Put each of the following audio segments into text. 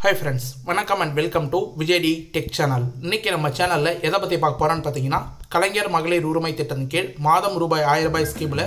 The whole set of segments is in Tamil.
Hi friends, வணக்கம் and welcome to Vijay tech channel. இன்னைக்கு நம்ம சேனல்ல எதை பத்தி பார்க்க போறோம்னு பாத்தீங்கன்னா கலைஞர் மகளிர் உரிமை திட்டத்தின் கீழ் மாதம் ரூபாய் 1000 ரூபாய் ஸ்கீம்ல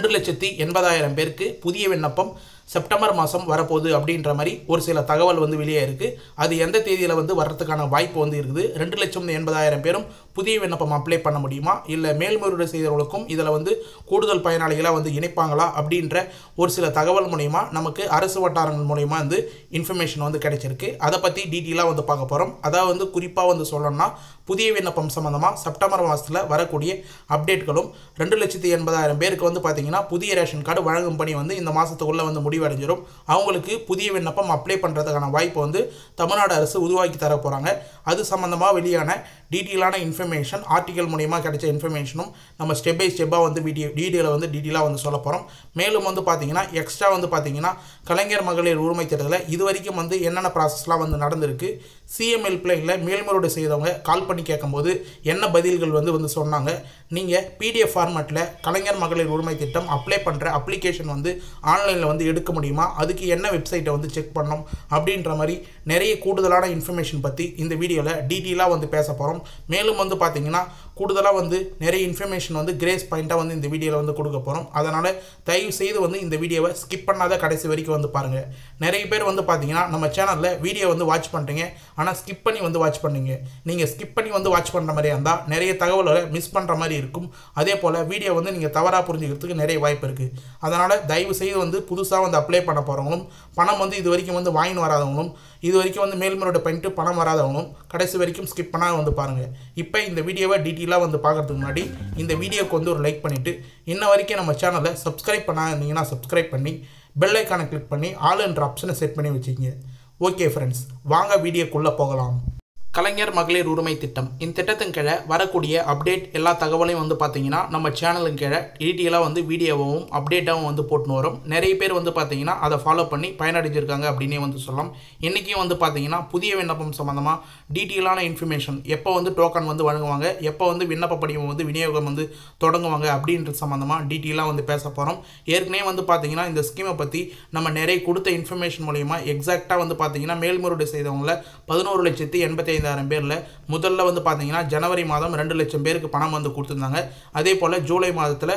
2,80,000 பேருக்கு புதிய விண்ணப்பம் செப்டம்பர் மாதம் வரப்போகுது அப்படின்ற மாதிரி ஒரு சில தகவல் வந்து வெளியே இருக்குது. அது எந்த தேதியில் வந்து வர்றதுக்கான வாய்ப்பு வந்து இருக்குது. 2,80,000 பேரும் புதிய விண்ணப்பம் அப்ளை பண்ண முடியுமா, இல்லை மேல்முறையீடு செய்தவர்களுக்கும் இதில் வந்து கூடுதல் பயனாளிகளாக வந்து இணைப்பாங்களா அப்படின்ற ஒரு சில தகவல் மூலயமா நமக்கு அரசு வட்டாரங்கள் மூலயமா வந்து இன்ஃபர்மேஷன் வந்து கிடைச்சிருக்கு. அதை பற்றி டீட்டெயிலாக வந்து பார்க்க போகிறோம். அதாவது வந்து குறிப்பாக வந்து சொல்லணும்னா புதிய விண்ணப்பம் சம்மந்தமாக செப்டம்பர் மாதத்தில் வரக்கூடிய அப்டேட்களும் 2,80,000 பேருக்கு வந்து பார்த்திங்கன்னா புதிய ரேஷன் கார்டு வழங்கும் பணி வந்து இந்த மாதத்துக்குள்ளே வந்து முடிவடைஞ்சிடும். அவங்களுக்கு புதிய விண்ணப்பம் அப்ளை பண்ணுறதுக்கான வாய்ப்பு வந்து தமிழ்நாடு அரசு உருவாக்கி தர போகிறாங்க. அது சம்மந்தமாக வெளியான டீட்டெயிலான இன்ஃபர்மேஷன் ஆர்டிக்கல் மூலமா கிடைச்ச இன்ஃபர்மேஷனும் நம்ம ஸ்டெப் பை ஸ்டெப்பாக வந்து டீட்டெயிலாக வந்து சொல்ல போகிறோம். மேலும் வந்து பார்த்தீங்கன்னா எக்ஸ்ட்ரா வந்து பார்த்தீங்கன்னா கலைஞர் மகளிர் உரிமை திட்டத்தில் இது வரைக்கும் வந்து என்னென்ன ப்ராசஸ்லாம் வந்து நடந்திருக்கு, சிஎம் ஹெல்ப்லைனில் மேல்முறையீடு செய்தவங்க கால் பண்ணி கேட்கும்போது என்ன பதில்கள் வந்து சொன்னாங்க, நீங்கள் பிடிஎஃப் ஃபார்மேட்டில் கலைஞர் மகளிர் உரிமை திட்டம் அப்ளை பண்ணுற அப்ளிகேஷன் வந்து ஆன்லைனில் வந்து எடுக்க முடியுமா, அதுக்கு என்ன வெப்சைட்டை வந்து செக் பண்ணணும் அப்படின்ற மாதிரி நிறைய கூடுதலான இன்ஃபர்மேஷன் பற்றி இந்த வீடியோவில் டீட்டெயிலாக வந்து பேச போகிறோம். மேலும் வந்து பார்த்தீங்கன்னா கூடுதலாக வந்து நிறைய இன்ஃபர்மேஷன் வந்து கிரேஸ் பாயிண்ட்டாக வந்து இந்த வீடியோவில் வந்து கொடுக்க போகிறோம். அதனால் தயவு செய்து வந்து இந்த வீடியோவை ஸ்கிப் பண்ணாத கடைசி வரைக்கும் வந்து பாருங்கள். நிறைய பேர் வந்து பார்த்தீங்கன்னா நம்ம சேனலில் வீடியோ வந்து வாட்ச் பண்ணுறீங்க, ஆனால் ஸ்கிப் பண்ணி வந்து வாட்ச் பண்ணுங்க. நீங்கள் ஸ்கிப் பண்ணி வந்து வாட்ச் பண்ணுற மாதிரியா இருந்தால் நிறைய தகவல்களை மிஸ் பண்ணுற மாதிரி இருக்கும். அதே போல் வீடியோ வந்து நீங்கள் தவறாக புரிஞ்சுக்கிறதுக்கு நிறைய வாய்ப்பு இருக்குது. அதனால் தயவு செய்து வந்து புதுசாக வந்து அப்ளை பண்ண போகிறவங்களும், பணம் வந்து இது வரைக்கும் வந்து வாங்கி வராதவங்களும், இது வரைக்கும் வந்து மேல்முறையீடு பண்ணிட்டு பணம் வராதவங்களும் கடைசி வரைக்கும் ஸ்கிப் பண்ணால் வந்து பாருங்கள். இப்போ இந்த வீடியோவை டீட்டெயிலாக வந்து பார்க்கறதுக்கு முன்னாடி இந்த வீடியோக்கு வந்து ஒரு லைக் பண்ணிவிட்டு இன்ன வரைக்கும் நம்ம சேனலை சப்ஸ்கிரைப் பண்ணாதீங்கன்னா சப்ஸ்கிரைப் பண்ணி பெல் ஐக்கானை கிளிக் பண்ணி ஆல் என்ற ஆப்ஷனை செட் பண்ணி வச்சுக்கிங்க. ஓகே ஃப்ரெண்ட்ஸ், வாங்க வீடியோக்குள்ளே போகலாம். கலைஞர் மகளிர் உரிமை திட்டம், இந்த திட்டத்தின் கீழே வரக்கூடிய அப்டேட் எல்லா தகவலையும் வந்து பார்த்தீங்கன்னா நம்ம சேனலுக்கு கீழே டீட்டெயிலாக வந்து வீடியோவும் அப்டேட்டாகவும் வந்து போட்டுன்னு வரும். நிறைய பேர் வந்து பார்த்தீங்கன்னா அதை ஃபாலோ பண்ணி பயனடைஞ்சிருக்காங்க அப்படின்னே வந்து சொல்லலாம். இன்றைக்கும் வந்து பார்த்தீங்கன்னா புதிய விண்ணப்பம் சம்மந்தமாக டீட்டெயிலான இன்ஃபர்மேஷன், எப்போ வந்து டோக்கன் வந்து வழங்குவாங்க, எப்போ வந்து விண்ணப்ப படிவம் வந்து விநியோகம் வந்து தொடங்குவாங்க அப்படின்ற சம்மந்தமாக டீட்டெயிலாக வந்து பேச போகிறோம். ஏற்கனவே வந்து பார்த்தீங்கன்னா இந்த ஸ்கீமை பற்றி நம்ம நிறைய கொடுத்த இன்ஃபர்மேஷன் மூலயமா எக்ஸாக்டாக வந்து பார்த்தீங்கன்னா மேல்முறையீடு செய்தவங்கள 11,85,000 பேரில் முதல்ல வந்து பார்த்தீங்கன்னா ஜனவரி மாதம் 2 லட்சம் பேருக்கு பணம் வந்து கொடுத்துருந்தாங்க. அதே போல் ஜூலை மாதத்தில்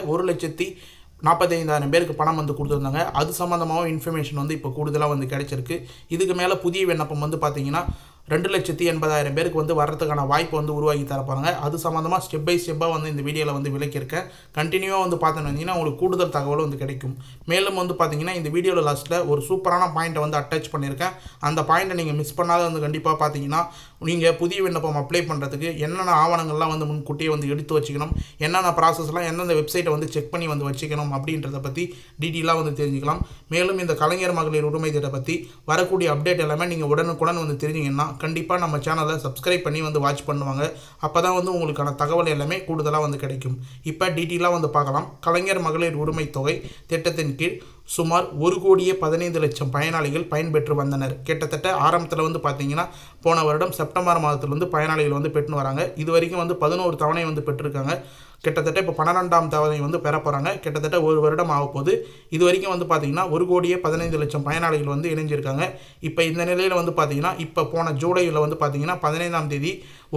1,45,000 பேருக்கு பணம் வந்து கொடுத்துருந்தாங்க. அது சம்மந்தமாகவும் இன்ஃபர்மேஷன் வந்து இப்போ கூடுதலாக வந்து கிடைச்சிருக்கு. இதுக்கு மேலே புதிய விண்ணப்பம் வந்து பார்த்தீங்கன்னா 2,80,000 பேருக்கு வந்து வர்றதுக்கான வாய்ப்பு வந்து உருவாக்கி தரப்பாங்க. அது சம்மந்தமாக ஸ்டெப் பை ஸ்டெப்பாக வந்து இந்த வீடியோவில் வந்து விளக்கியிருக்கேன். கண்டினியூவாக வந்து பார்த்தோன்னு வந்தீங்கன்னா உங்களுக்கு கூடுதல் தகவல் வந்து கிடைக்கும். மேலும் வந்து பார்த்தீங்கன்னா இந்த வீடியோவில் லாஸ்ட்டில் ஒரு சூப்பரான பாயிண்ட்டை வந்து அட்டாச் பண்ணியிருக்கேன். அந்த பாயிண்ட்டை நீங்கள் மிஸ் பண்ணாத வந்து கண்டிப்பாக பார்த்தீங்கன்னா நீங்கள் புதிய விண்ணப்பம் அப்ளை பண்ணுறதுக்கு என்னென்ன ஆவணங்கள்லாம் வந்து முன்கூட்டியே வந்து எடுத்து வச்சுக்கணும், என்னென்ன ப்ராசஸ்லாம் எந்தெந்த வெப்சைட்டை வந்து செக் பண்ணி வந்து வச்சுக்கணும் அப்படின்றத பற்றி டீட்டெயிலாக வந்து தெரிஞ்சுக்கலாம். மேலும் இந்த கலைஞர் மகளிர் உரிமை திட்டத்தை பற்றி வரக்கூடிய அப்டேட் எல்லாமே நீங்கள் உடனுக்குடன் வந்து தெரிஞ்சிங்கன்னா கண்டிப்பாக நம்ம சேனலை சப்ஸ்கிரைப் பண்ணி வந்து வாட்ச் பண்ணுவாங்க. அப்போ தான் வந்து உங்களுக்கான தகவல் எல்லாமே கூடுதலாக வந்து கிடைக்கும். இப்போ டீட்டெயிலாக வந்து பார்க்கலாம். கலைஞர் மகளிர் உரிமை தொகை திட்டத்தின் கீழ் சுமார் 1,15,00,000 பயனாளிகள் பயன்பெற்று வந்தனர். கிட்டத்தட்ட ஆரம்பத்தில் வந்து பார்த்தீங்கன்னா போன வருடம் செப்டம்பர் மாதத்துலேருந்து பயனாளிகள் வந்து பெற்று வராங்க. இது வரைக்கும் வந்து 11 தவணை வந்து பெற்றிருக்காங்க. கிட்டத்தட்ட இப்போ 12ஆம் தவணை வந்து பெற போகிறாங்க. கிட்டத்தட்ட ஒரு வருடம் ஆக போகுது. இது வரைக்கும் வந்து பார்த்தீங்கன்னா 1,15,00,000 பயனாளிகள் வந்து இணைஞ்சிருக்காங்க. இப்போ இந்த நிலையில் வந்து பார்த்தீங்கன்னா இப்போ போன ஜூலையில் வந்து பார்த்தீங்கன்னா 15ஆம் தேதி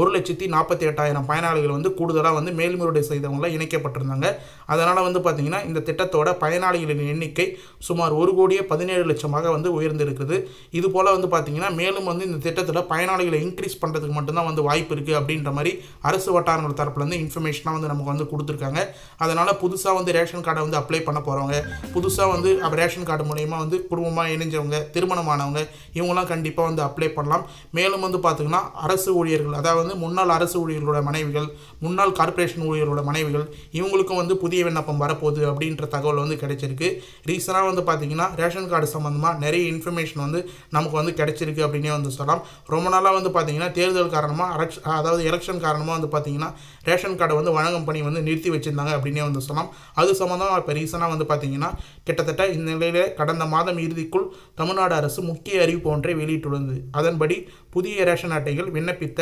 1,48,000 பயனாளிகள் வந்து கூடுதலாக வந்து மேல்முறையீடு செய்தவங்கள இணைக்கப்பட்டிருந்தாங்க. அதனால் வந்து பார்த்தீங்கன்னா இந்த திட்டத்தோட பயனாளிகளின் எண்ணிக்கை சுமார் 1,17,00,000 வந்து உயர்ந்திருக்குது. இது போல் வந்து பார்த்தீங்கன்னா மேலும் வந்து இந்த திட்டத்தில் பயனாளிகளை இன்க்ரீஸ் பண்ணுறதுக்கு மட்டும்தான் வந்து வாய்ப்பு இருக்குது அப்படின்ற மாதிரி அரசு வட்டாரங்கள் தரப்புலேருந்து இன்ஃபர்மேஷனாக வந்து நமக்கு வந்து கொடுத்துருக்காங்க. அதனால் புதுசாக வந்து ரேஷன் கார்டை வந்து அப்ளை பண்ண போகிறவங்க, புதுசாக வந்து ரேஷன் கார்டு மூலயமா வந்து குடும்பமாக இணைஞ்சவங்க, திருமணமானவங்க, இவங்களாம் கண்டிப்பாக வந்து அப்ளை பண்ணலாம். மேலும் வந்து பார்த்திங்கன்னா அரசு ஊழியர்கள், அதாவது முன்னாள் அரசு ஊழியர்களோட மனைவிகள், முன்னாள் கார்ப்பரேஷன் ஊழியர்களோட மனைவிகள், இவங்களுக்கும் வந்து புதிய விண்ணப்பம் வரப்போகுது அப்படின்ற தகவல் வந்து கிடைச்சிருக்கு. ரீசனாக வந்து பார்த்தீங்கன்னா ரேஷன் கார்டு சம்மந்தமாக நிறைய இன்ஃபர்மேஷன் வந்து நமக்கு வந்து கிடைச்சிருக்கு அப்படின்னே வந்து சொல்லலாம். ரொம்ப நாளாக வந்து பார்த்தீங்கன்னா தேர்தல் காரணமாக அதாவது எலெக்ஷன் காரணமாக வந்து பார்த்தீங்கன்னா ரேஷன் கார்டை வந்து வழங்கும் பணி வந்து நிறுத்தி வச்சுருந்தாங்க அப்படின்னே வந்து சொல்லலாம். அது சம்மந்தமாக இப்போ ரீசனாக வந்து பார்த்தீங்கன்னா கிட்டத்தட்ட இந்த நிலையில் கடந்த மாதம் இறுதிக்குள் தமிழ்நாடு அரசு முக்கிய அறிவிப்பு ஒன்றை வெளியிட்டுள்ளது. அதன்படி புதிய ரேஷன் அட்டைகள் விண்ணப்பித்த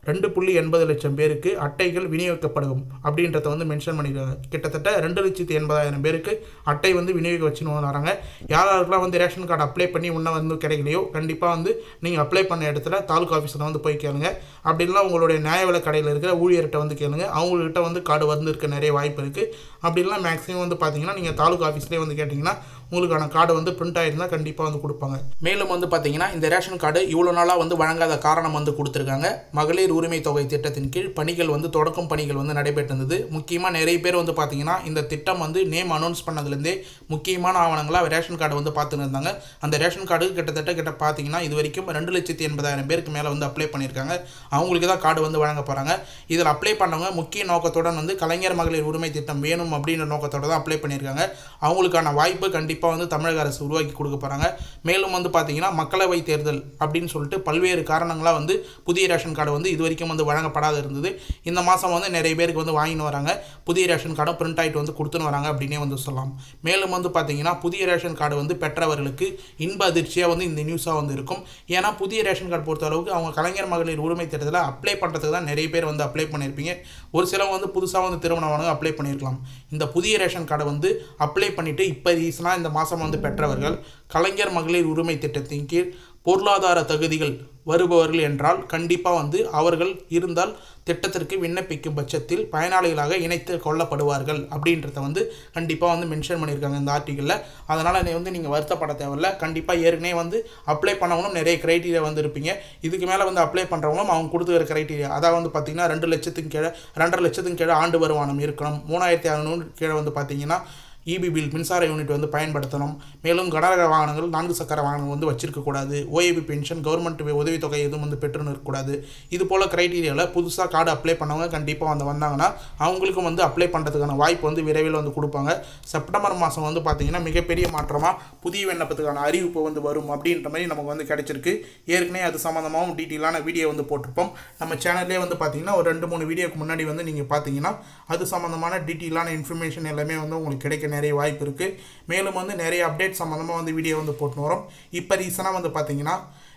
2.80 லட்சம் பேருக்கு அட்டைகள் விநியோகிக்கப்படும் அப்படின்றத வந்து மென்ஷன் பண்ணியிருக்காங்க. கிட்டத்தட்ட 2,80,000 பேருக்கு அட்டை வந்து விநியோக வச்சுன்னு வராங்க. யாரெல்லாம் வந்து ரேஷன் கார்டு அப்ளை பண்ணி இன்னும் வந்து கிடைக்கலையோ கண்டிப்பாக வந்து நீங்கள் அப்ளை பண்ண இடத்துல தாலுகா ஆஃபீஸில் வந்து போய் கேளுங்க. அப்படின்னா உங்களுடைய நியாய விலை கடையில் இருக்கிற ஊழியர்கிட்ட வந்து கேளுங்க. அவங்கள்ட்ட வந்து கார்டு வந்து இருக்க நிறைய வாய்ப்பு இருக்குது. அப்படிலாம் மேக்ஸிமம் வந்து பார்த்தீங்கன்னா நீங்கள் தாலுகா ஆஃபீஸ்லேயே வந்து கேட்டிங்கன்னா உங்களுக்கான கார்டு வந்து பிரிண்ட் ஆகிருந்தால் கண்டிப்பாக வந்து கொடுப்பாங்க. மேலும் வந்து பார்த்தீங்கன்னா இந்த ரேஷன் கார்டு இவ்வளோ நாளாக வந்து வழங்காத காரணம் வந்து கொடுத்துருக்காங்க. மகளிர் உரிமை தொகை திட்டத்தின் கீழ் பணிகள் வந்து தொடக்கும் பணிகள் வந்து நடைபெற்றிருந்தது. முக்கியமாக நிறைய பேர் வந்து பார்த்தீங்கன்னா இந்த திட்டம் வந்து நேம் அனௌன்ஸ் பண்ணதுலேருந்தே முக்கியமான ஆவணங்களாக ரேஷன் கார்டு வந்து பார்த்துன்னு இருந்தாங்க. அந்த ரேஷன் கார்டு கிட்ட பார்த்தீங்கன்னா இது வரைக்கும் 2,80,000 பேருக்கு மேலே வந்து அப்ளை பண்ணியிருக்காங்க. அவங்களுக்கு தான் கார்டு வந்து வழங்க போகிறாங்க. இதில் அப்ளை பண்ணவங்க முக்கிய நோக்கத்துடன் வந்து கலைஞர் மகளிர் உரிமை திட்டம் வேணும் அப்படின்ற நோக்கத்தோட தான் அப்ளை பண்ணியிருக்காங்க. அவங்களுக்கான வாய்ப்பு கண்டிப்பாக வந்து தமிழக அரசு உருவாக்கி கொடுக்க போகிறாங்க. மேலும் வந்து பார்த்தீங்கன்னா மக்களவை தேர்தல் அப்படின்னு சொல்லிட்டு பல்வேறு காரணங்களாக வந்து புதிய ரேஷன் கார்டு வந்து இது வரைக்கும் வந்து வழங்கப்படாத இருந்தது. இந்த மாதம் வந்து நிறைய பேருக்கு வந்து வாங்கின்னு வராங்க. புதிய ரேஷன் கார்டும் பிரிண்ட் ஆகிட்டு வந்து கொடுத்துன்னு வராங்க அப்படின்னே வந்து சொல்லலாம். மேலும் வந்து பார்த்தீங்கன்னா புதிய ரேஷன் கார்டு வந்து பெற்றவர்களுக்கு இன்ப அதிர்ச்சியாக வந்து இந்த நியூஸாக வந்து இருக்கும். ஏன்னா புதிய ரேஷன் கார்டு பொறுத்த அளவுக்கு அவங்க கலைஞர் மகளிர் உரிமை திட்டத்தில் அப்ளை பண்ணுறதுக்கு தான் நிறைய பேர் வந்து அப்ளை பண்ணியிருப்பீங்க. ஒரு சிலவங்க வந்து புதுசாக வந்து திருமணம் அப்ளை பண்ணியிருக்கலாம். இந்த புதிய ரேஷன் கார்டை வந்து அப்ளை பண்ணிவிட்டு இப்போ ரீசனாக இந்த மாதம் வந்து பெற்றவர்கள் கலைஞர் மகளிர் உரிமை திட்டத்தின் கீழ் பொருளாதார தகுதிகள் வருபவர்கள் என்றால் கண்டிப்பாக வந்து அவர்கள் இருந்தால் திட்டத்திற்கு விண்ணப்பிக்கும் பட்சத்தில் பயனாளிகளாக இணைத்து கொள்ளப்படுவார்கள் அப்படின்றத வந்து கண்டிப்பாக வந்து மென்ஷன் பண்ணியிருக்காங்க இந்த ஆர்டிக்கலில். அதனால் நீங்கள் வருத்தப்பட தேவையில்லை. கண்டிப்பாக ஏற்கனவே வந்து அப்ளை பண்ணவங்களும் நிறைய க்ரைட்டீரியா வந்து இருப்பீங்க. இதுக்கு மேலே வந்து அப்ளை பண்ணுறவங்களும் அவங்க கொடுத்துக்கிற க்ரைட்டீரியா அதாவது வந்து பார்த்திங்கன்னா 2 லட்சத்துக்கு கீழே 2.5 லட்சத்துக்கு கீழே ஆண்டு வருமானம் இருக்கணும். 3,600 கீழே வந்து பார்த்திங்கன்னா இபி பில் மின்சார யூனிட் வந்து பயன்படுத்தணும். மேலும் கனரக வாகனங்கள் 4 சக்கர வாகனங்கள் வந்து வச்சிருக்கக்கூடாது. ஓஏபி பென்ஷன் கவர்மெண்ட் உதவித்தொகை எதுவும் வந்து பெற்றுன்னு இருக்கக்கூடாது. இது போல் க்ரைட்டீரியாவில் புதுசாக கார்டு அப்ளை பண்ணவங்க கண்டிப்பாக வந்து வந்தாங்கன்னா அவங்களுக்கும் வந்து அப்ளை பண்ணுறதுக்கான வாய்ப்பு வந்து விரைவில் வந்து கொடுப்பாங்க. செப்டம்பர் மாதம் வந்து பார்த்திங்கன்னா மிகப்பெரிய மாற்றமாக புதிய விண்ணப்பத்துக்கான அறிவிப்பு வந்து வரும் அப்படின்ற மாதிரி நமக்கு வந்து கிடைச்சிருக்கு. ஏற்கனவே அது சம்மந்தமாகவும் டீட்டெயிலான வீடியோ வந்து போட்டிருப்போம். நம்ம சேனல்லே வந்து பார்த்திங்கன்னா ஒரு 2-3 வீடியோக்கு முன்னாடி வந்து நீங்கள் பார்த்தீங்கன்னா அது சம்மந்தமான டீட்டெயிலான இன்ஃபர்மேஷன் எல்லாமே வந்து உங்களுக்கு கிடைக்க நிறைய வாய்ப்பு இருக்குது. மேலும் வந்து நிறைய அப்டேட் சம்மந்தமாக வந்து வீடியோ வந்து போட்டு வரோம். இப்போ ரீசனாக வந்து பார்த்தீங்கன்னா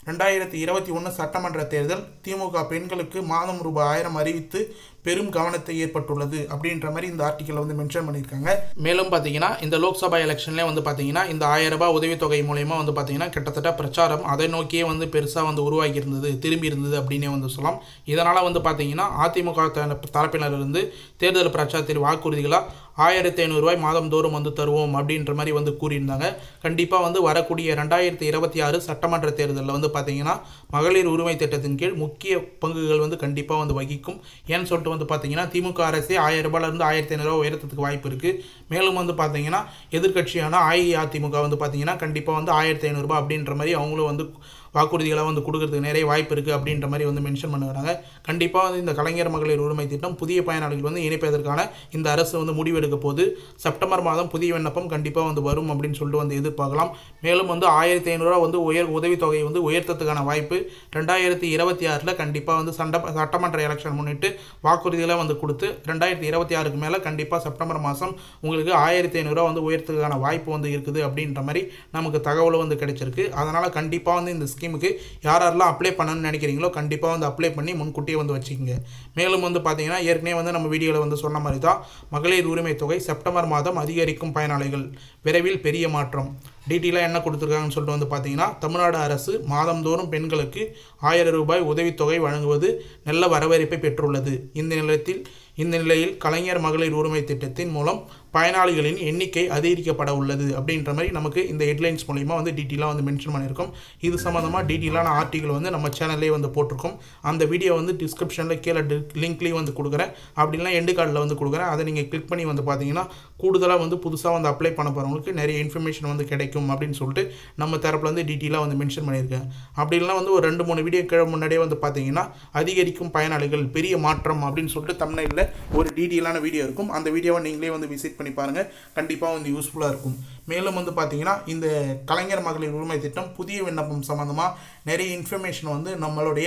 2021 சட்டமன்ற தேர்தல் திமுக பெண்களுக்கு மாதம் ரூபாய் 1000 அறிவித்து பெரும் கவனத்தை ஏற்பட்டுள்ளது அப்படின்ற மாதிரி இந்த ஆர்டிக்கல் வந்து மென்ஷன் பண்ணியிருக்காங்க. மேலும் பார்த்தீங்கன்னா இந்த லோக்சபா எலெக்ஷன்லேயே வந்து பார்த்தீங்கன்னா இந்த 1000 ரூபாய் உதவித்தொகை மூலயமா வந்து பார்த்தீங்கன்னா கிட்டத்தட்ட பிரச்சாரம் அதை நோக்கியே வந்து பெருசாக வந்து உருவாகி இருந்தது, திரும்பி இருந்தது அப்படின்னே வந்து சொல்லலாம். இதனால் வந்து பார்த்தீங்கன்னா அதிமுக தரப்பினரிலிருந்து தேர்தல் பிரச்சாரத்தில் வாக்குறுதிகளாக 1,500 ரூபாய் மாதந்தோறும் வந்து தருவோம் அப்படின்ற மாதிரி வந்து கூறியிருந்தாங்க. கண்டிப்பாக வந்து வரக்கூடிய 2026 சட்டமன்ற தேர்தலில் வந்து பார்த்தீங்கன்னா மகளிர் உரிமை திட்டத்தின் கீழ் முக்கிய பங்குகள் வந்து கண்டிப்பாக வந்து வகிக்கும். ஏன்னு சொல்லிட்டு வந்து பார்த்தீங்கன்னா திமுக அரசே 1000 ரூபாயிலிருந்து 1,500 ரூபாய் உயர்த்தத்துக்கு வாய்ப்பு இருக்குது. மேலும் வந்து பார்த்தீங்கன்னா எதிர்க்கட்சியான அஇஅதிமுக வந்து பார்த்தீங்கன்னா கண்டிப்பாக வந்து 1,500 ரூபாய் அப்படின்ற மாதிரி அவங்களும் வந்து வாக்குறுதிகளை வந்து கொடுக்கறதுக்கு நிறைய வாய்ப்பு இருக்குது அப்படின்ற மாதிரி வந்து மென்ஷன் பண்ணுறாங்க. கண்டிப்பாக வந்து இந்த கலைஞர் மகளிர் உரிமை திட்டம் புதிய பயனாளிகள் வந்து இணைப்பதற்கான இந்த அரசு வந்து முடிவெடுக்க போது செப்டம்பர் மாதம் புதிய விண்ணப்பம் கண்டிப்பாக வந்து வரும் அப்படின்னு சொல்லிட்டு வந்து எதிர்பார்க்கலாம். மேலும் வந்து 1,500 ரூபா வந்து உதவித்தொகை வந்து உயர்த்தத்துக்கான வாய்ப்பு 2026 கண்டிப்பாக வந்து சட்டமன்ற எலெக்ஷன் முன்னிட்டு வாக்குறுதிகளை வந்து கொடுத்து 2026 மேலே கண்டிப்பாக செப்டம்பர் மாதம் உங்களுக்கு 1,500 ரூபா வந்து உயர்த்தத்துக்கான வாய்ப்பு வந்து இருக்குது அப்படின்ற மாதிரி நமக்கு தகவலும் வந்து கிடைச்சிருக்கு. அதனால் கண்டிப்பாக வந்து இந்த ஸ்கீமுக்கு யாரெல்லாம் அப்ளை பண்ணணும்னு நினைக்கிறீங்களோ கண்டிப்பாக வந்து அப்ளை பண்ணி முன்கூட்டியே வந்து வச்சுக்கோங்க. மேலும் வந்து பார்த்தீங்கன்னா ஏற்கனவே வந்து நம்ம வீடியோவில் வந்து சொன்ன மாதிரி தான் மகளிர் உரிமை தொகை செப்டம்பர் மாதம் அதிகரிக்கும் பயனாளிகள் விரைவில் பெரிய மாற்றம் டீட்டெயிலாக என்ன கொடுத்துருக்காங்கன்னு சொல்லிட்டு வந்து பார்த்தீங்கன்னா தமிழ்நாடு அரசு மாதந்தோறும் பெண்களுக்கு 1000 ரூபாய் உதவித்தொகை வழங்குவது நல்ல வரவேற்பை பெற்றுள்ளது. இந்த நிலையில் கலைஞர் மகளிர் உரிமை திட்டத்தின் மூலம் பயனாளிகளின் எண்ணிக்கை அதிகரிக்கப்பட உள்ளது அப்படின்ற மாதிரி நமக்கு இந்த ஹெட்லைன்ஸ் மூலிமா வந்து டீட்டெயிலாக வந்து மென்ஷன் பண்ணியிருக்கோம். இது சம்மந்தமாக டீட்டெயிலான ஆர்டிக்கல் வந்து நம்ம சேனல்லே வந்து போட்டிருக்கோம். அந்த வீடியோ வந்து டிஸ்கிரிப்ஷனில் கீழே லிங்க்லேயும் வந்து கொடுக்குறேன், அப்படின்னா எண்டு கார்டில் வந்து கொடுக்குறேன். அதை நீங்கள் கிளிக் பண்ணி வந்து பார்த்தீங்கன்னா கூடுதலாக வந்து புதுசாக வந்து அப்ளை பண்ண போகிறவங்களுக்கு நிறைய இன்ஃபர்மேஷன் வந்து கிடைக்கும் அப்படின்னு சொல்லிட்டு நம்ம தரப்பில் வந்து டீட்டெயிலாக வந்து மென்ஷன் பண்ணியிருக்கேன். அப்படி இல்லைனா வந்து ஒரு 2-3 வீடியோ கீழே முன்னாடியே வந்து பார்த்தீங்கன்னா அதிகரிக்கும் பயனாளிகள் பெரிய மாற்றம் அப்படின்னு சொல்லிட்டு தமிழ்நாட்டில் ஒரு டீட்டெயிலான வீடியோ இருக்கும். அந்த வீடியோவை நீங்களே வந்து விசிட் பண்ணி பாருங்கள், கண்டிப்பாக வந்து யூஸ்ஃபுல்லாக இருக்கும். மேலும் வந்து பார்த்தீங்கன்னா இந்த கலைஞர் மகளிர் உரிமை திட்டம் புதிய விண்ணப்பம் சம்மந்தமாக நிறைய இன்ஃபர்மேஷன் வந்து நம்மளுடைய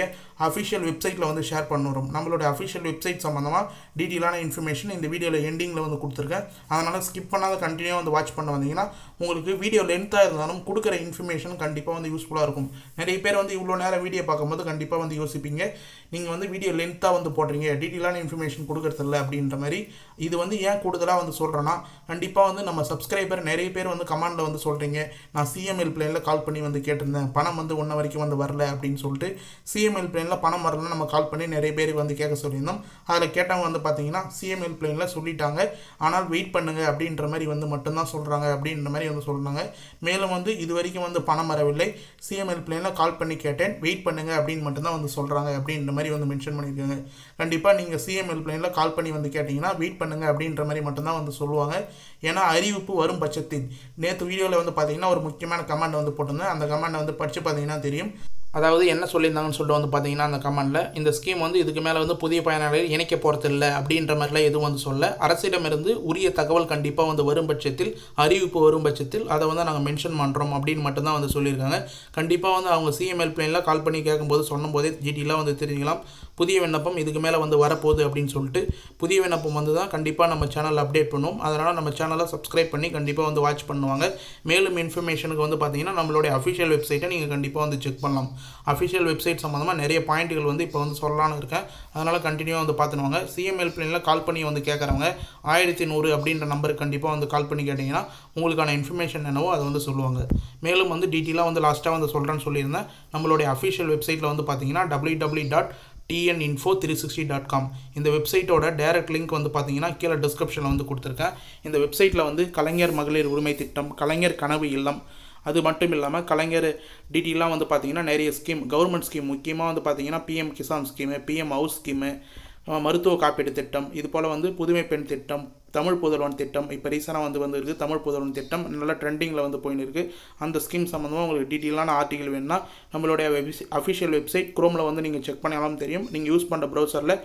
அஃபிஷியல் வெப்சைட்டில் வந்து ஷேர் பண்ணுறோம். நம்மளோட அஃபிஷியல் வெப்சைட் சம்மந்தமாக டீட்டெயிலான இன்ஃபர்மேஷன் இந்த வீடியோவில் எண்டிங்கில் வந்து கொடுத்துருக்கேன். அதனால் ஸ்கிப் பண்ணாத கண்டினியூவாக வந்து வாட்ச் பண்ண வந்தீங்கன்னா உங்களுக்கு வீடியோ லென்த்தாக இருந்தாலும் கொடுக்குற இன்ஃபர்மேஷன் கண்டிப்பாக வந்து யூஸ்ஃபுல்லாக இருக்கும். நிறைய பேர் வந்து இவ்வளோ நேரம் வீடியோ பார்க்கும்போது கண்டிப்பாக வந்து யோசிப்பீங்க, நீங்கள் வந்து வீடியோ லென்த்தாக வந்து போடுறீங்க, டீட்டெயிலான இன்ஃபர்மேஷன் கொடுக்கறதில்ல அப்படின்ற மாதிரி. இது வந்து ஏன் கூடுதலாக வந்து சொல்கிறேன்னா, கண்டிப்பாக வந்து நம்ம சப்ஸ்கிரைபர் நிறைய பேர் வந்து கமெண்டில் வந்து சொல்கிறீங்க, நான் சிஎம்எல் பிளேனில் கால் பண்ணி வந்து கேட்டிருந்தேன், பணம் வந்து ஒன்றை வரைக்கும் வந்து வரல அப்படின்னு சொல்லிட்டு. சிஎம்எல் பிளேனில் பணம் வரலன்னு நம்ம கால் பண்ணி நிறைய பேருக்கு வந்து கேட்க சொல்லியிருந்தோம். அதில் கேட்டவங்க வந்து பார்த்தீங்கன்னா சிஎம்எல் பிளேனில் சொல்லிட்டாங்க, ஆனால் வெயிட் பண்ணுங்க அப்படின்ற மாதிரி வந்து மட்டும்தான் சொல்கிறாங்க அப்படின்ற மாதிரி வந்து சொல்கிறாங்க. மேலும் வந்து இது வரைக்கும் வந்து பணம் வரவில்லை, சிஎம்எல் பிளேனில் கால் பண்ணி கேட்டேன், வெயிட் பண்ணுங்க அப்படின்னு மட்டும்தான் வந்து சொல்கிறாங்க அப்படின்ற மாதிரி வந்து மென்ஷன் பண்ணியிருக்காங்க. கண்டிப்பாக நீங்கள் சிஎம்எல் பிளேனில் கால் பண்ணி வந்து கேட்டிங்கன்னா வெயிட் பண்ணுங்க அப்படின்ற மாதிரி மட்டும்தான் வந்து சொல்லுவாங்க. ஏன்னா அறிவிப்பு வரும் பட்சத்தில், நேற்று வீடியோவில் வந்து பார்த்தீங்கன்னா ஒரு முக்கியமான கமெண்ட் வந்து போட்டிருந்தேன். அந்த கமெண்டை வந்து படித்து பார்த்தீங்கன்னா தெரியும். அதாவது என்ன சொல்லியிருந்தாங்கன்னு சொல்லிட்டு வந்து பார்த்தீங்கன்னா அந்த கமெண்டில், இந்த ஸ்கீம் வந்து இதுக்கு மேலே வந்து புதிய பயனாளிகள் இணைக்க போகிறது இல்லை அப்படின்ற மாதிரிலாம் எதுவும் வந்து சொல்ல, அரசிடமிருந்து உரிய தகவல் கண்டிப்பாக வந்து வரும் பட்சத்தில், அறிவிப்பு வரும் பட்சத்தில் அதை வந்து நாங்கள் மென்ஷன் பண்ணுறோம் அப்படின்னு மட்டும்தான் வந்து சொல்லியிருக்காங்க. கண்டிப்பாக வந்து அவங்க சிஎம்எல் பிளேனில் கால் பண்ணி கேட்கும்போது சொன்னும்போதே டீட்டெயிலாக வந்து தெரிஞ்சுக்கலாம், புதிய விண்ணப்பம் இதுக்கு மேலே வந்து வரப்போகுது அப்படின்னு சொல்லிட்டு. புதிய விண்ணப்பம் வந்து தான் கண்டிப்பாக நம்ம சேனலில் அப்டேட் பண்ணுவோம். அதனால் நம்ம சேனலை சப்ஸ்கிரைப் பண்ணி கண்டிப்பாக வந்து வாட்ச் பண்ணுவாங்க. மேலும் இன்ஃபர்மேஷனுக்கு வந்து பார்த்தீங்கன்னா நம்மளுடைய அஃபிஷியல் வெப்சைட்டை நீங்கள் கண்டிப்பாக வந்து செக் பண்ணலாம். அஃபிஷியல் வெப்சைட் சம்மந்தமாக நிறைய பாயிண்ட்டுகள் வந்து இப்போ வந்து சொல்லலான்னு இருக்கேன். அதனால் கண்டினியூவாக வந்து பார்த்துனுவாங்க. சிஎம்எல் பிளேனில் கால் பண்ணி வந்து கேட்குறவங்க 1100 அப்படின்ற நம்பருக்கு கண்டிப்பாக வந்து கால் பண்ணி கேட்டிங்கன்னா உங்களுக்கான இன்ஃபர்மேஷன் என்னவோ அதை வந்து சொல்லுவாங்க. மேலும் வந்து டீட்டெயிலாக வந்து லாஸ்ட்டாக வந்து சொல்கிறேன்னு சொல்லியிருந்தேன். நம்மளுடைய அஃபிஷியல் வெப்சைட்டில் வந்து பார்த்தீங்கன்னா www.tninfo360.com இந்த வெப்சைட்டோட டைரக்ட் லிங்க் வந்து பார்த்தீங்கன்னா கீழே டிஸ்கிரிப்ஷனில் வந்து கொடுத்துருக்கேன். இந்த வெப்சைட்டில் வந்து கலைஞர் மகளிர் உரிமை திட்டம், கலைஞர் கனவு இல்லம், அது மட்டும் இல்லாமல் கலைஞர் டீட்டெயிலாக வந்து பார்த்தீங்கன்னா நிறைய ஸ்கீம், கவர்மெண்ட் ஸ்கீம், முக்கியமாக வந்து பார்த்தீங்கன்னா PM Kisan scheme, PM house scheme, மருத்துவ காப்பீடு திட்டம், இது போல் வந்து புதுமை பெண் திட்டம், தமிழ் புதல்வன் திட்டம், இப்போ ரீசனாக வந்து இருக்குது தமிழ் புதல்வன் திட்டம், நல்லா ட்ரெண்டிங்கில் வந்து போயின்னு இருக்குது. அந்த ஸ்கீம் சம்மந்தமாக உங்களுக்கு டீட்டெயிலான ஆர்டிகல் வேணும்னா நம்மளுடைய அஃபிஷியல் வெப்சைட் குரோமில் வந்து நீங்கள் செக் பண்ணாலும் தெரியும். நீங்கள் யூஸ் பண்ணுற ப்ரௌசரில்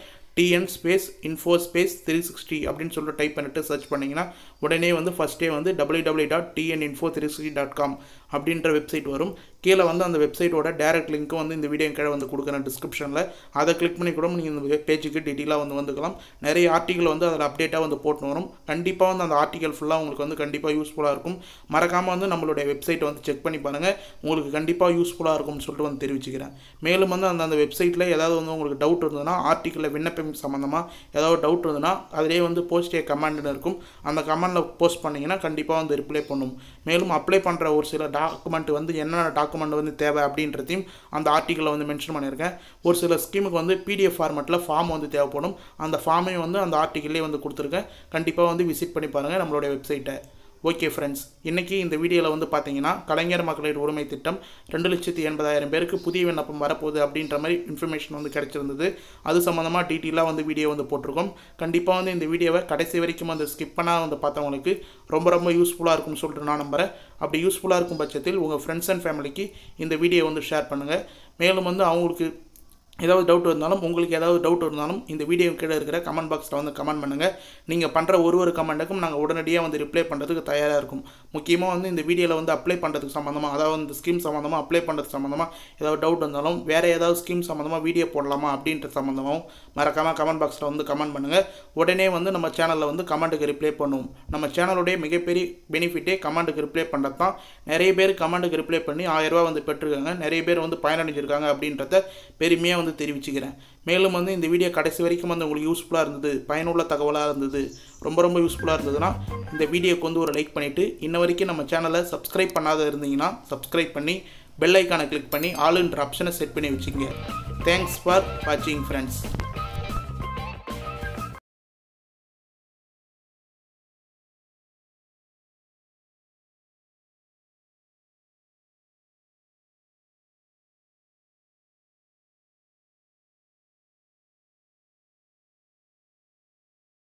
TN_info_360 அப்படின்னு சொல்லிட்டு டைப் பண்ணிட்டு சர்ச் பண்ணிங்கன்னா உடனே வந்து ஃபஸ்ட்டே வந்து www.tninfo360.com அப்படின்ற வெப்சைட் வரும். கீழே வந்து அந்த வெப்சைட்டோட டைரக்ட் லிங்க்கும் வந்து இந்த வீடியோ கீழே வந்து கொடுக்குறேன் டிஸ்கிரிப்ஷனில். அதை கிளிக் பண்ணி கூட நீங்கள் இந்த பேஜுக்கு டீட்டெயிலாக வந்து வந்துக்கலாம். நிறைய ஆர்டிகல் வந்து அதில் அப்டேட்டாக வந்து போட்டு வரும். கண்டிப்பாக வந்து அந்த ஆர்டிகல் ஃபுல்லாக உங்களுக்கு வந்து கண்டிப்பாக யூஸ்ஃபுல்லாக இருக்கும். மறக்காமல் வந்து நம்மளுடைய வெப்சைட்டை வந்து செக் பண்ணி பாருங்கள், உங்களுக்கு கண்டிப்பாக யூஸ்ஃபுல்லாக இருக்கும்னு சொல்லிட்டு வந்து தெரிவிச்சுக்கிறேன். மேலும் வந்து அந்த வெப்சைட்டில் ஏதாவது வந்து உங்களுக்கு டவுட் இருந்ததுன்னா, ஆர்டிக்கலில் விண்ணப்பம் சம்மந்தமாக ஏதாவது டவுட் இருந்ததுன்னா அதிலே வந்து போஸ்ட் ஏ கமெண்ட்னு இருக்கும். அந்த கமெண்டில் போஸ்ட் பண்ணிங்கன்னா கண்டிப்பாக வந்து ரிப்ளை பண்ணும். மேலும் அப்ளை பண்ணுற ஒரு சில டாக்குமெண்ட் வந்து என்னென்ன டாக்குமெண்ட் வந்து தேவை அப்படின்றதையும் அந்த ஆர்டிக்கலில் வந்து மென்ஷன் பண்ணியிருக்கேன். ஒரு சில ஸ்கீமுக்கு வந்து பிடிஎஃப் ஃபார்மெட்டில் ஃபார்ம் வந்து தேவைப்படும். அந்த ஃபார்மையும் வந்து அந்த ஆர்டிக்கல்லே வந்து கொடுத்துருக்கேன். கண்டிப்பாக வந்து விசிட் பண்ணி பாருங்கள் நம்மளுடைய வெப்சைட்டை. ஓகே ஃப்ரெண்ட்ஸ், இன்றைக்கி இந்த வீடியோவில் வந்து பார்த்தீங்கன்னா கலைஞர் மகளிர் உரிமை திட்டம் 2,80,000 பேருக்கு புதிய விண்ணப்பம் வரப்போகுது அப்படின்ற மாதிரி இன்ஃபர்மேஷன் வந்து கிடச்சிருந்தது. அது சம்மந்தமாக டீட்டெயிலாக வந்து வீடியோ வந்து போட்டிருக்கோம். கண்டிப்பாக வந்து இந்த வீடியோவை கடைசி வரைக்கும் வந்து ஸ்கிப் பண்ணால் வந்து பார்த்தவங்களுக்கு ரொம்ப யூஸ்ஃபுல்லாக இருக்கும்னு சொல்லிட்டு நான் நம்புகிறேன். அப்படி யூஸ்ஃபுல்லாக இருக்கும் பட்சத்தில் உங்கள் ஃப்ரெண்ட்ஸ் அண்ட் ஃபேமிலிக்கு இந்த வீடியோ வந்து ஷேர் பண்ணுங்கள். மேலும் வந்து அவங்களுக்கு ஏதாவது டவுட் இருந்தாலும், உங்களுக்கு ஏதாவது டவுட் இருந்தாலும் இந்த வீடியோ கீழே இருக்கிற கமெண்ட் பாக்ஸில் வந்து கமெண்ட் பண்ணுங்கள். நீங்கள் பண்ணுற ஒரு கமெண்ட்டுக்கும் நாங்கள் உடனடியாக வந்து ரிப்ளை பண்ணுறதுக்கு தயாராக இருக்கும். முக்கியமாக வந்து இந்த வீடியோவில் வந்து அப்ளை பண்ணுறதுக்கு சம்மந்தமாக, அதாவது இந்த ஸ்கீம் சம்மந்தமாக அப்ளை பண்ணுறது சம்மந்தமாக ஏதாவது டவுட் இருந்தாலும், வேறு ஏதாவது ஸ்கீம் சம்மந்தமாக வீடியோ போடலாமா அப்படின்ற சம்மந்தமாகவும் மறக்காமல் கமெண்ட் பாக்ஸில் வந்து கமெண்ட் பண்ணுங்கள். உடனே வந்து நம்ம சேனலில் வந்து கமெண்ட்டுக்கு ரிப்ளை பண்ணுவோம். நம்ம சேனலுடைய மிகப்பெரிய பெனிஃபிட்டே கமெண்ட்டுக்கு ரிப்ளை பண்ணுறது தான். நிறைய பேர் கமெண்ட்டுக்கு ரிப்ளை பண்ணி 1000 ரூபா வந்து பெற்றிருக்காங்க, நிறைய பேர் வந்து பயனடைஞ்சிருக்காங்க அப்படின்றத பெருமையாக வந்து தெரிவிச்சுக்கிறேன். மேலும் வந்து இந்த வீடியோ கடைசி வரைக்கும் வந்து உங்களுக்கு யூஸ்ஃபுல்லாக இருந்தது, பயனுள்ள தகவலாக இருந்தது, ரொம்ப யூஸ்ஃபுல்லாக இருந்ததுன்னா இந்த வீடியோக்கு வந்து ஒரு லைக் பண்ணிவிட்டு, இன்ன வரைக்கும் நம்ம சேனலை சப்ஸ்கிரைப் பண்ணாத இருந்தீங்கன்னா சப்ஸ்கிரைப் பண்ணி பெல் ஐக்கானை கிளிக் பண்ணி ஆளுன்ற ஆப்ஷனை செட் பண்ணி வச்சுக்கோங்க. தேங்க்ஸ் ஃபார் வாட்சிங் ஃப்ரெண்ட்ஸ்.